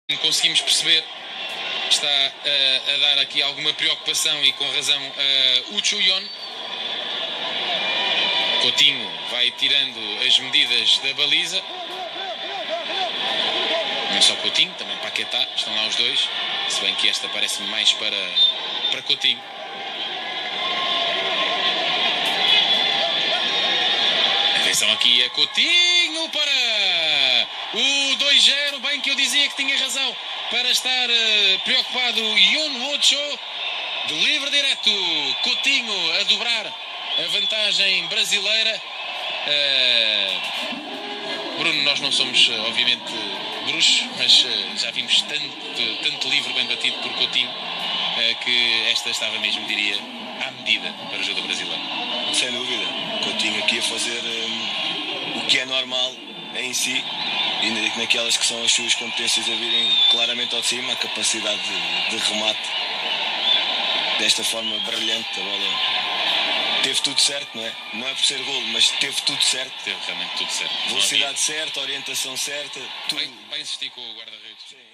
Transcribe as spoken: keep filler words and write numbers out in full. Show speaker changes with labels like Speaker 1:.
Speaker 1: Conseguimos perceber que está uh, a dar aqui alguma preocupação e com razão uh, o Chuyon. Coutinho vai tirando as medidas da baliza. Não só Coutinho, também Paquetá, estão lá os dois. Se bem que esta parece-me mais para, para Coutinho. Atenção aqui a Coutinho para o dois zero, bem que eu dizia que tinha razão para estar uh, preocupado. Yoon Woo-cho, de livre direto, Coutinho a dobrar a vantagem brasileira. Uh, Bruno, nós não somos uh, obviamente bruxos, mas uh, já vimos tanto, tanto livre bem batido por Coutinho uh, que esta estava mesmo, diria, à medida para o jogo brasileiro.
Speaker 2: Sem dúvida, Coutinho aqui a fazer um, o que é normal em si e naquelas que são as suas competências a virem claramente ao de cima, a capacidade de, de remate desta forma brilhante. A bola teve tudo certo, não é? Não é por ser golo, mas teve tudo certo.
Speaker 1: Teve realmente tudo certo.
Speaker 2: Velocidade certa, orientação certa, tudo.
Speaker 1: Vai, vai insistir com o guarda-redes.